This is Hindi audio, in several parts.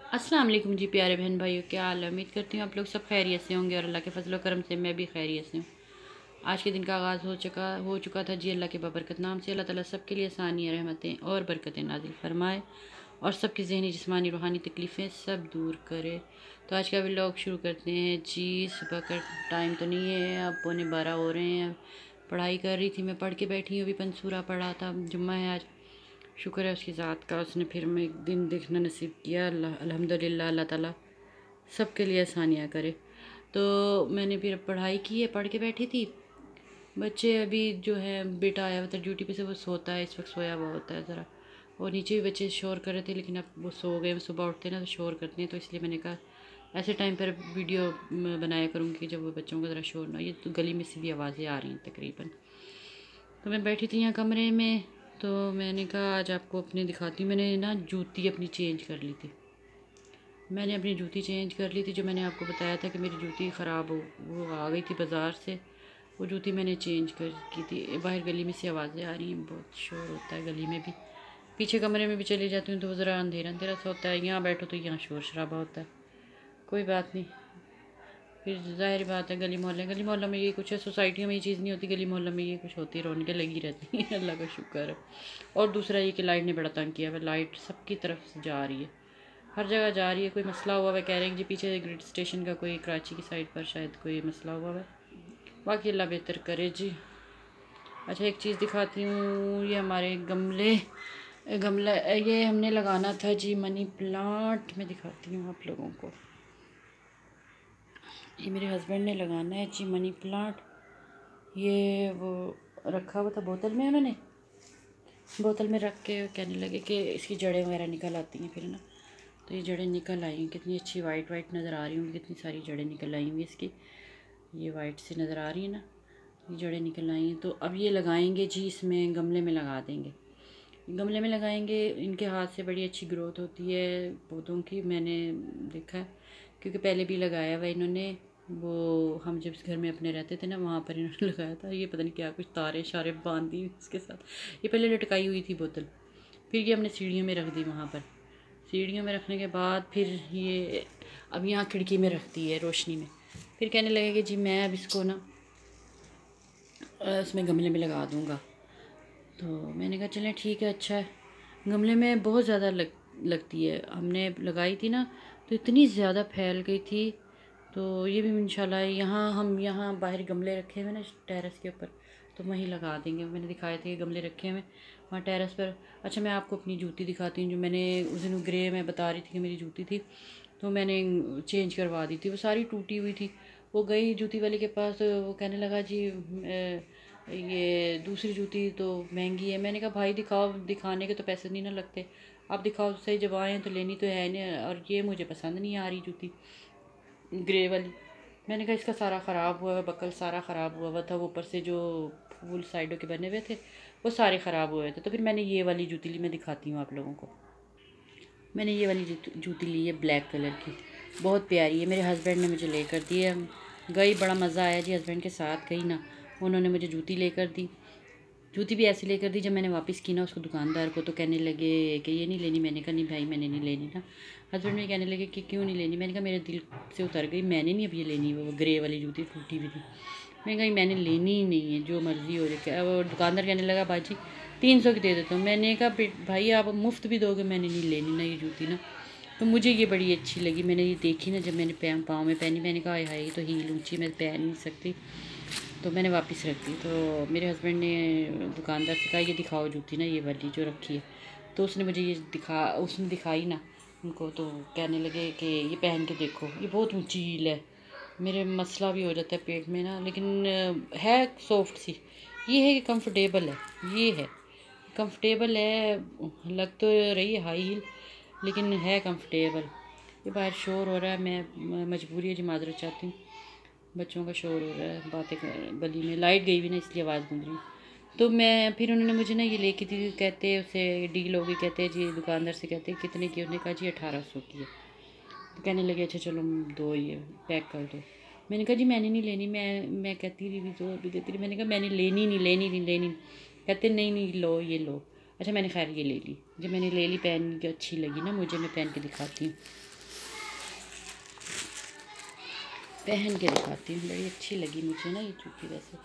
अस्सलाम वालेकुम जी प्यारे बहन भाइयों, क्या हाल है। उम्मीद करती हूँ आप लोग सब खैरियत से होंगे और अल्लाह के फजल करम से मैं भी खैरियत से हूँ। आज के दिन का आगाज़ हो चुका था जी। अल्लाह के बबरकत नाम से अल्लाह ताला सबके लिए आसानियाँ, रहमतें और बरकतें नाजिल फरमाए और सबकी ज़हनी जिस्मानी रूहानी तकलीफ़ें सब दूर करे। तो आज का व्लॉग शुरू करते हैं जी। सुबह का टाइम तो नहीं है, अब पौने 12 हो रहे हैं। पढ़ाई कर रही थी, मैं पढ़ के बैठी हूँ, अभी पंसूरा पढ़ा था। जुम्मा है आज, शुक्र है उसकी ज़ात का, उसने फिर मैं एक दिन देखना नसीब किया। अल्हम्दुलिल्लाह, अल्लाह ताला सबके लिए आसानियाँ करे। तो मैंने फिर पढ़ाई की है, पढ़ के बैठी थी। बच्चे अभी जो है, बेटा आया हुआ था ड्यूटी पे से, वो सोता है इस वक्त, सोया हुआ होता है ज़रा। और नीचे भी बच्चे शोर कर रहे थे, लेकिन अब वो सो गए। सुबह उठते हैं ना तो शोर करते हैं, तो इसलिए मैंने कहा ऐसे टाइम पर वीडियो बनाया करूँगी कि जब वो बच्चों को ज़रा शोर ना। ये तो गली में से भी आवाज़ें आ रही हैं तकरीबन। तो मैं बैठी थी यहाँ कमरे में, तो मैंने कहा आज आपको अपने दिखाती हूँ। मैंने ना जूती अपनी चेंज कर ली थी। मैंने अपनी जूती चेंज कर ली थी, जो मैंने आपको बताया था कि मेरी जूती ख़राब हो, वो आ गई थी बाज़ार से। वो जूती मैंने चेंज कर की थी। बाहर गली में से आवाज़ें आ रही हैं, बहुत शोर होता है गली में भी। पीछे कमरे में भी चली जाती हूँ तो वो ज़रा अंधेरा अंधेरा सा होता है। यहाँ बैठो तो यहाँ शोर शराबा होता है। कोई बात नहीं, फिर ज़ाहिर बात है गली मोहल्ला में ये कुछ है। सोसाइटियों में ये चीज़ नहीं होती, गली मोहल्ला में ये कुछ होती है, रौनकें लगी रहती हैं। अल्लाह का शुक्र है। और दूसरा ये कि लाइट ने बड़ा तंग किया है। लाइट सबकी तरफ से जा रही है, हर जगह जा रही है। कोई मसला हुआ हुआ है, कह रहे हैं कि जी पीछे ग्रिड स्टेशन का कोई, कराची की साइड पर शायद कोई मसला हुआ है। बाकी अल्लाह बेहतर करे जी। अच्छा, एक चीज़ दिखाती हूँ। ये हमारे गमला ये हमने लगाना था जी, मनी प्लांट। मैं दिखाती हूँ आप लोगों को। ये मेरे हस्बैंड ने लगाना है जी मनी प्लांट। ये वो रखा हुआ था बोतल में, उन्होंने बोतल में रख के कहने लगे कि इसकी जड़ें वगैरह निकल आती हैं फिर ना। तो ये जड़ें निकल आई हैं, कितनी अच्छी वाइट वाइट नज़र आ रही होंगी, कितनी सारी जड़ें निकल आई हुई इसकी। ये वाइट सी नज़र आ रही है ना, ये जड़ें निकल आई हैं। तो अब ये लगाएंगे जी, इसमें गमले में लगा देंगे। गमले में लगाएंगे, इनके हाथ से बड़ी अच्छी ग्रोथ होती है पौधों की, मैंने देखा है। क्योंकि पहले भी लगाया हुआ इन्होंने, वो हम जब इस घर में अपने रहते थे ना, वहाँ पर इन्होंने लगाया था। ये पता नहीं क्या कुछ तारे शारे बांधी इसके साथ। ये पहले लटकाई हुई थी बोतल, फिर ये हमने सीढ़ियों में रख दी। वहाँ पर सीढ़ियों में रखने के बाद फिर ये अब यहाँ खिड़की में रख दी है रोशनी में। फिर कहने लगे कि जी मैं अब इसको ना उसमें गमले में लगा दूँगा। तो मैंने कहा चलें ठीक है, अच्छा है। गमले में बहुत ज़्यादा लगती है। हमने लगाई थी ना तो इतनी ज़्यादा फैल गई थी। तो ये भी इंशाल्लाह यहाँ बाहर गमले रखे हुए ना टेरेस के ऊपर, तो वहीं लगा देंगे। मैंने दिखाए थे गमले रखे हुए वहाँ टेरेस पर। अच्छा, मैं आपको अपनी जूती दिखाती हूँ, जो मैंने उस दिन ग्रे में बता रही थी कि मेरी जूती थी, तो मैंने चेंज करवा दी थी। वो सारी टूटी हुई थी। वो गई जूती वाले के पास, तो वो कहने लगा जी ये दूसरी जूती तो महंगी है। मैंने कहा भाई दिखाओ, दिखाने के तो पैसे नहीं ना लगते, आप दिखाओ तो सही, जब आए तो लेनी तो है ना। और ये मुझे पसंद नहीं आ रही जूती ग्रे वाली। मैंने कहा इसका सारा ख़राब हुआ है, बकल सारा ख़राब हुआ हुआ था। वो ऊपर से जो फूल साइडों के बने हुए थे वो सारे ख़राब हुए थे। तो फिर मैंने ये वाली जूती ली। मैं दिखाती हूँ आप लोगों को। मैंने ये वाली जूती ली है ब्लैक कलर की, बहुत प्यारी है। मेरे हस्बैंड ने मुझे लेकर दी है। गई, बड़ा मज़ा आया जी, हस्बैंड के साथ गई ना, उन्होंने मुझे जूती लेकर दी। जूती भी ऐसे लेकर दी, जब मैंने वापस की ना उसको दुकानदार को, तो कहने लगे कि ये नहीं लेनी। मैंने कहा नहीं भाई मैंने नहीं लेनी ना। हस्बैंड मेरे कहने लगे कि क्यों नहीं लेनी। मैंने कहा मेरे दिल से उतर गई, मैंने नहीं अब ये लेनी। वो ग्रे वाली जूती टूटी हुई थी, मैंने कहा मैंने लेनी ही नहीं है, जो मर्ज़ी हो जाए। वो दुकानदार कहने लगा बाजी 300 की दे देता हूँ। मैंने कहा भाई आप मुफ्त भी दोगे, मैंने नहीं लेनी ना ये जूती ना। तो मुझे ये बड़ी अच्छी लगी। मैंने ये देखी ना, जब मैंने पाँव में पहनी, मैंने कहा हाय ये तो हील ऊँची, मैं पहन नहीं सकती, तो मैंने वापस रख दी। तो मेरे हस्बैंड ने दुकानदार से कहा ये दिखाओ जूती ना, ये वाली जो रखी है। तो उसने मुझे ये उसने दिखाई ना उनको, तो कहने लगे कि ये पहन के देखो, ये बहुत ऊंची हील है। मेरे मसला भी हो जाता है पेट में ना, लेकिन है सॉफ्ट सी। ये है कि कंफर्टेबल है, ये है कंफर्टेबल है। लग तो रही है हाई हील, लेकिन है कंफर्टेबल। ये बाहर शोर हो रहा है, मैं मजबूरी है जी, माजरत चाहती हूँ। बच्चों का शोर हो रहा है, बातें कर, गली में लाइट गई हुई ना इसलिए आवाज़ गूंज रही। तो मैं फिर उन्होंने मुझे ना ये लेके दी। कहते उसे डील होगी, कहते जी दुकानदार से, कहते कितने की। उन्होंने कहा जी 1800 की है। तो कहने लगे अच्छा चलो दो, ये पैक कर दो। मैंने कहा जी मैंने नहीं लेनी। मैं कहती रही जोर भी देती रही, मैंने कहा मैंने लेनी नहीं। कहते नहीं नहीं लो, ये लो। अच्छा मैंने खैर ये ले ली। जब मैंने ले ली, पहन के अच्छी लगी ना मुझे, मैं पहन के दिखाती हूँ। पहन के दिखाती हूँ, बड़ी अच्छी लगी मुझे ना ये जूती। वैसे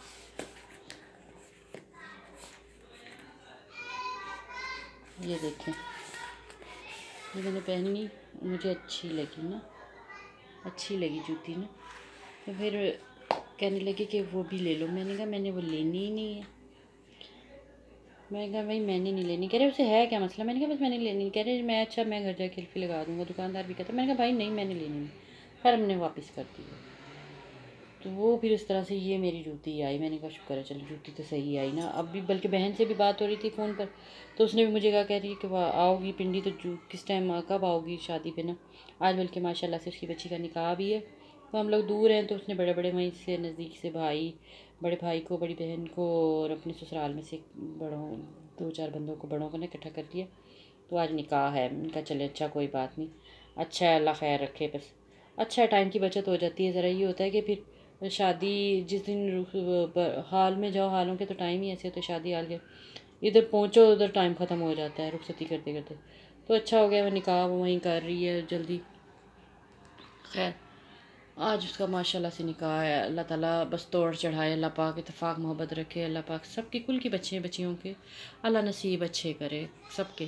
ये देखें, ये मैंने पहनी, मुझे अच्छी लगी ना, अच्छी लगी जूती ना। तो फिर कहने लगे कि वो भी ले लो। मैंने कहा मैंने वो लेनी ही नहीं है। मैंने कहा भाई मैंने नहीं लेनी। कह रहे उसे है क्या मसला। मैंने कहा बस मैंने लेनी नहीं। कह रहे मैं अच्छा मैं घर जाके सेल्फी लगा दूँगा। दुकानदार भी कहता। मैंने कहा भाई नहीं मैंने लेनी नहीं। फिर हमने वापस कर दी। तो वो फिर इस तरह से ये मेरी जूती आई। मैंने कहा शुक्र है चलो जूती तो सही आई ना। अब भी बल्कि बहन से भी बात हो रही थी फ़ोन पर, तो उसने भी मुझे कहा, कह रही है कि वह आओगी पिंडी तो किस टाइम कब आओगी शादी पे ना। आज बल्कि माशाल्लाह से उसकी बच्ची का निकाह भी है। तो हम लोग दूर हैं तो उसने बड़े बड़े वहीं से नज़दीक से भाई, बड़े भाई को, बड़ी बहन को और अपने ससुराल में से बड़ों 2-4 बंदों को, बड़ों को ना इकट्ठा कर दिया। तो आज निकाह है। उनका चले अच्छा कोई बात नहीं, अच्छा है अल्लाह खैर रखे। बस अच्छा टाइम की बचत हो जाती है। ज़रा ये होता है कि फिर शादी जिस दिन हाल में जाओ, हालों के तो टाइम ही ऐसे होते शादी हाल के, इधर पहुंचो उधर टाइम ख़त्म हो जाता है रुखसती करते करते। तो अच्छा हो गया वह निकाह वो वहीं कर रही है जल्दी। खैर आज उसका माशाल्लाह से निकाह है। अल्लाह ताला बस तोड़ चढ़ाए, अल्लाह पाक इत्तेफाक मोहब्बत रखे, अल्लाह पाक सबके कुल के बच्चे बच्चियों के अल्लाह नसीब अच्छे करे सबके।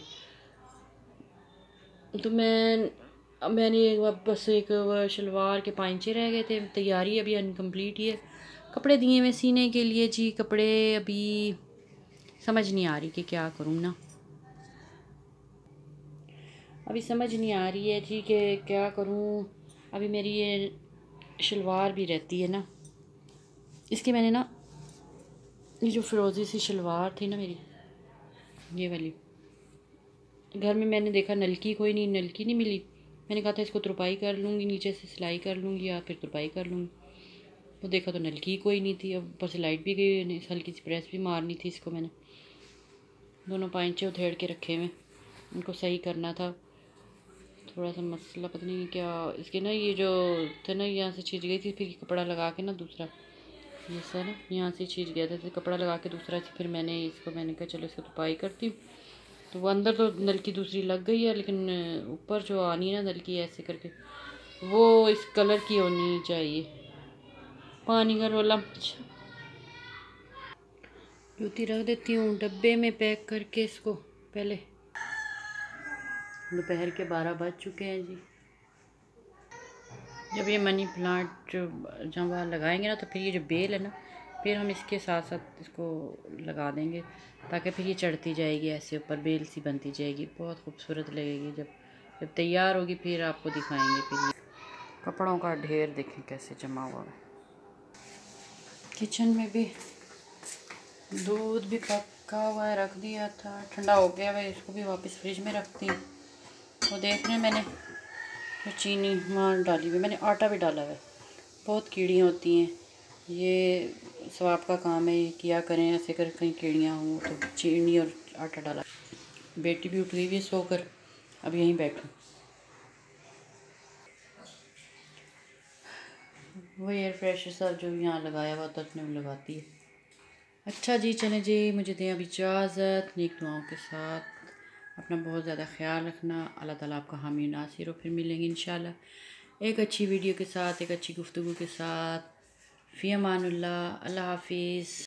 तो मैंने बस एक शलवार के पाइंचे रह गए थे, तैयारी अभी अनकम्प्लीट ही है। कपड़े दिए मैं सीने के लिए जी। कपड़े अभी समझ नहीं आ रही कि क्या करूँ ना, अभी समझ नहीं आ रही है जी कि क्या करूँ। अभी मेरी ये शलवार भी रहती है ना, इसकी मैंने ना ये जो फ़िरोज़ी सी शलवार थी ना मेरी, ये वाली, घर में मैंने देखा नलकी कोई नहीं, नलकी नहीं मिली। मैंने कहा था इसको तुरपाई कर लूँगी, नीचे से सिलाई कर लूँगी या फिर तुरपाई कर लूँगी। तो देखा तो नलकी कोई नहीं थी। अब ऊपर से लाइट भी गई, हल्की सी प्रेस भी मारनी थी इसको। मैंने दोनों पाइंचे उधेड़ के रखे हुए, उनको सही करना था। थोड़ा सा मसला पता नहीं क्या इसके ना, ये जो थे ना यहाँ से छिंच गई थी, फिर कपड़ा लगा के ना दूसरा ये सा ना यहाँ से छिंच गया था, तो कपड़ा लगा के दूसरा फिर मैंने कहा चलो इसको तुरपाई करती हूँ। तो वो अंदर तो नलकी दूसरी लग गई है, लेकिन ऊपर जो आनी है ना नलकी ऐसे करके, वो इस कलर की होनी चाहिए। पानी का रोला जूती रख देती हूँ डब्बे में पैक करके इसको। पहले दोपहर के 12 बज चुके हैं जी। जब ये मनी प्लांट जब वहाँ लगाएंगे ना, तो फिर ये जो बेल है ना, फिर हम इसके साथ साथ इसको लगा देंगे, ताकि फिर ये चढ़ती जाएगी ऐसे ऊपर, बेल सी बनती जाएगी, बहुत खूबसूरत लगेगी। जब जब तैयार होगी फिर आपको दिखाएंगे। फिर ये कपड़ों का ढेर देखें कैसे जमा हुआ है। किचन में भी दूध भी पका हुआ है, रख दिया था, ठंडा हो गया है, इसको भी वापस फ्रिज में रखती हूँ। तो देख रहे हैं मैंने तो चीनी वहाँ डाली हुई, मैंने आटा भी डाला हुआ है। बहुत कीड़ियाँ होती हैं, ये स्वाब का काम है, ये किया करें ऐसे कर, कहीं कीड़ियाँ हों तो चीनी और आटा डाला। बेटी भी उठ गई है सोकर, अब यहीं बैठूँ। वो एयर फ्रेशर सर जो यहाँ लगाया हुआ था उसने वो लगाती है। अच्छा जी चलें जी, मुझे दें अभी इजाज़त, नेक दुआओं के साथ। अपना बहुत ज़्यादा ख्याल रखना। अल्लाह ताला आपका हामी नासिर हो। फिर मिलेंगे इंशाल्लाह एक अच्छी वीडियो के साथ, एक अच्छी गुफ्तगू के साथ। फ़ी अमानुल्लाह, अल्लाह हाफिज़।